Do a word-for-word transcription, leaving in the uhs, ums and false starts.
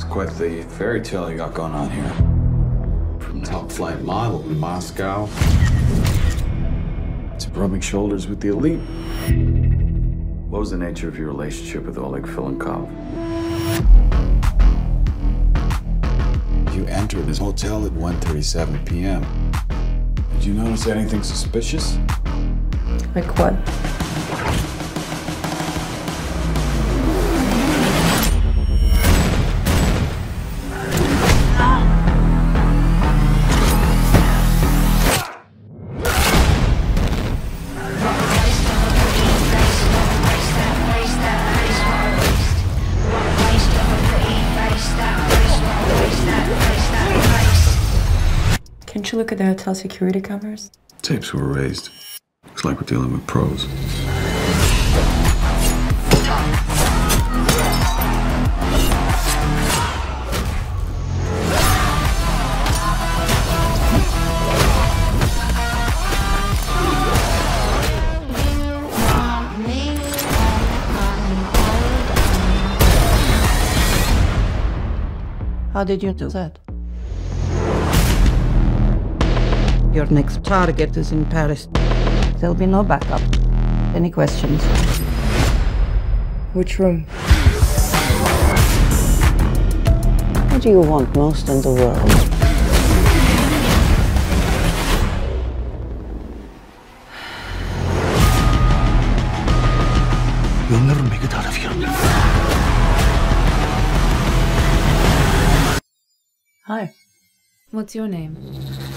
It's quite the fairy tale you got going on here. From top flight model in Moscow to rubbing shoulders with the elite. What was the nature of your relationship with Oleg Filenkov? You entered his hotel at one thirty-seven p m Did you notice anything suspicious? Like what? Can't you look at the hotel security cameras? Tapes were erased. Looks like we're dealing with pros. How did you do that? Your next target is in Paris. There'll be no backup. Any questions? Which room? What do you want most in the world? You'll never make it out of here. Hi. What's your name?